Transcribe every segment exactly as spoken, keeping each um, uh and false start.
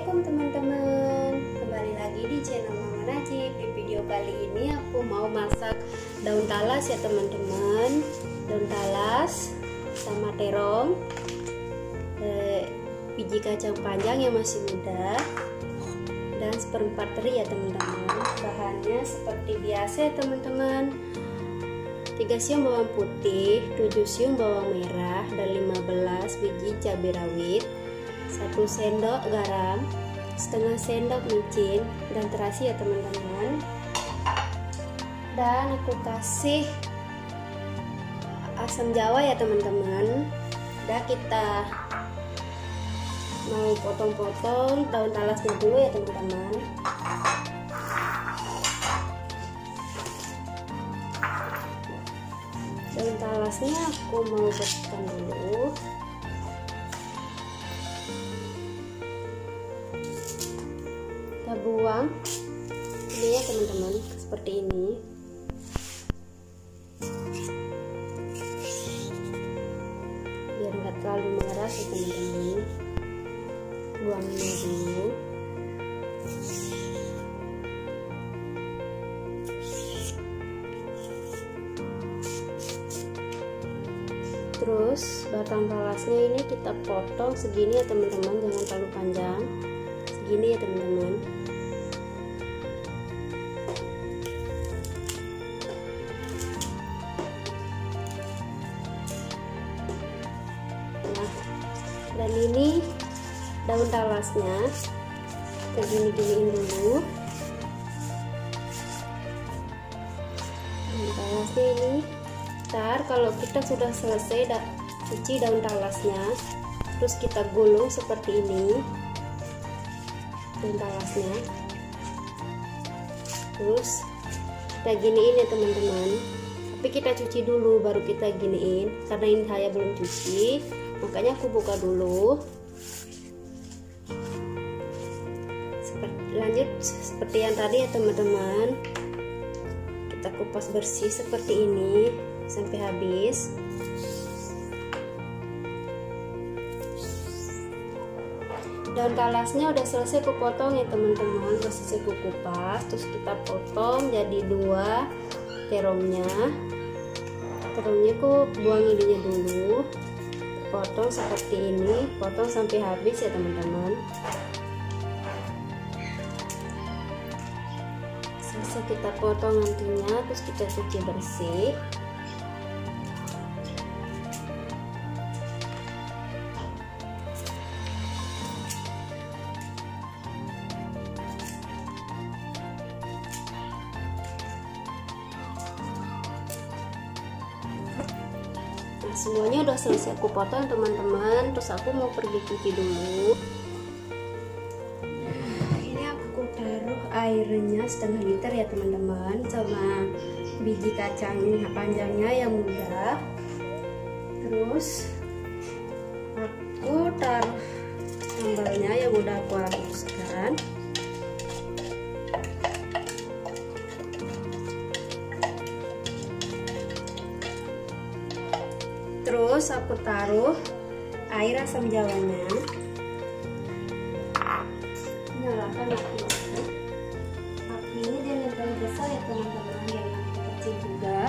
Assalamualaikum teman-teman, kembali lagi di channel Mama Najib. Di video kali ini aku mau masak daun talas ya teman-teman. Daun talas sama terong, eh, biji kacang panjang yang masih muda, dan seperempat teri ya teman-teman. Bahannya seperti biasa ya teman-teman, tiga siung bawang putih, tujuh siung bawang merah, dan lima belas biji cabai rawit, satu sendok garam, setengah sendok micin, dan terasi ya teman-teman. Dan aku kasih asam jawa ya teman-teman. Udah, kita mau potong-potong daun talasnya dulu ya teman-teman. Daun talasnya aku mau bersihkan dulu. Kita buang ini ya teman-teman, seperti ini. Biar nggak terlalu mengeras ya teman-teman, buangnya dulu. Terus batang talasnya ini kita potong segini ya teman-teman, jangan terlalu panjang, segini ya teman-teman. Nah, dan ini daun talasnya kita gini-giniin dulu. Daun talasnya ini, ntar kalau kita sudah selesai da cuci daun talasnya, terus kita gulung seperti ini daun talasnya. Terus kita giniin ya teman-teman, tapi kita cuci dulu baru kita giniin, karena ini saya belum cuci, makanya aku buka dulu. Seperti, lanjut seperti yang tadi ya teman-teman, kita kupas bersih seperti ini sampai habis. Daun talasnya udah selesai aku potong ya teman-teman, udah selesai aku kupas. Terus kita potong jadi dua terongnya. Terongnya aku buang ininya dulu, potong seperti ini, potong sampai habis ya teman-teman. Selesai kita potong nantinya, terus kita cuci bersih. Nah, semuanya udah selesai aku potong teman-teman, terus aku mau pergi cuci dulu. Nah, ini aku taruh airnya setengah liter ya teman-teman, sama biji kacang panjangnya yang muda. Terus aku taruh sambalnya yang udah aku haluskan. Terus aku taruh air asam jawanya. Nyalakan apinya. Apinya jangan terlalu besar ya teman-teman, yang kecil juga.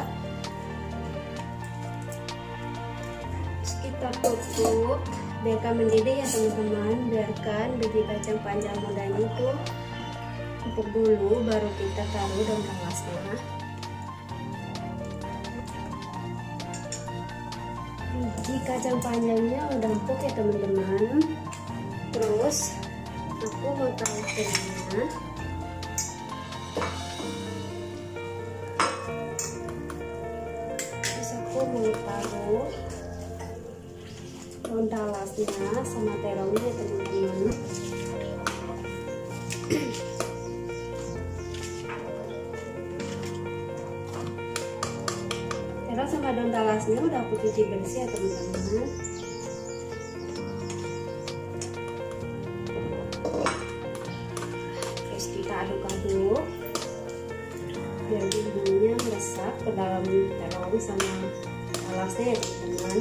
Terus kita tutup, biarkan mendidih ya teman-teman. Biarkan biji kacang panjang mudanya itu empuk dulu, baru kita taruh daun talasnya. Biji kacang panjangnya udah empuk ya teman-teman. Terus aku mau taruh terongnya. Terus aku mau taruh daun talasnya sama terongnya ya teman-teman. Terong sama daun talasnya udah aku cuci bersih ya teman-teman. Terus kita aduk-aduk biar bumbunya meresap ke dalam terong sama talasnya ya teman-teman.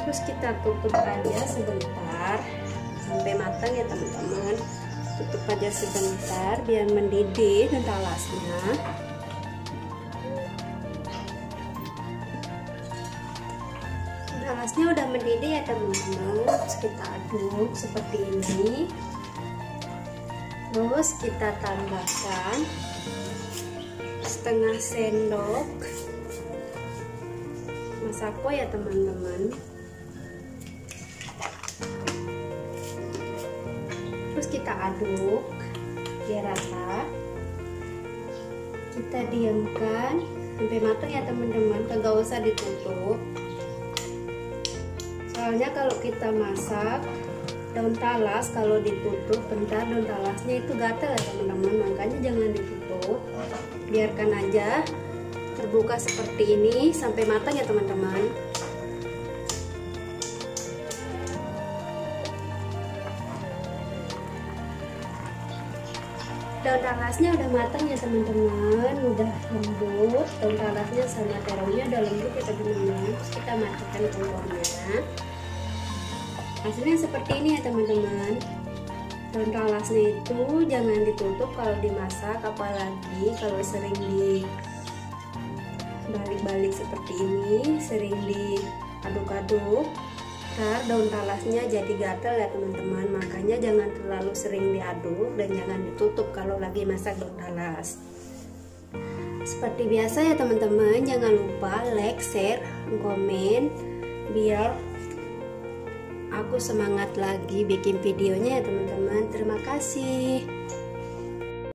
Terus kita tutup aja sebentar sampai matang ya teman-teman. Tutup aja sebentar biar mendidih dan talasnya. Talasnya udah mendidih ya teman-teman. Terus kita aduk seperti ini. Terus kita tambahkan setengah sendok masako ya teman-teman. Terus kita aduk biar rata. Kita diamkan sampai matang ya teman-teman, kagak usah ditutup. Soalnya kalau kita masak daun talas, kalau ditutup bentar daun talasnya itu gatal ya teman-teman, makanya jangan ditutup. Biarkan aja terbuka seperti ini sampai matang ya teman-teman. Daun talasnya udah matang ya teman-teman, udah lembut. Daun talasnya sama terongnya udah lembut ya teman-teman. Terus kita matikan kompornya. Hasilnya seperti ini ya teman-teman. Daun talasnya itu jangan ditutup kalau dimasak, apalagi kalau sering di balik-balik seperti ini, sering diaduk-aduk, ntar daun talasnya jadi gatal ya teman-teman. Makanya jangan terlalu sering diaduk dan jangan ditutup kalau lagi masak daun talas. Seperti biasa ya teman-teman, jangan lupa like, share, komen biar aku semangat lagi bikin videonya ya teman-teman. Terima kasih.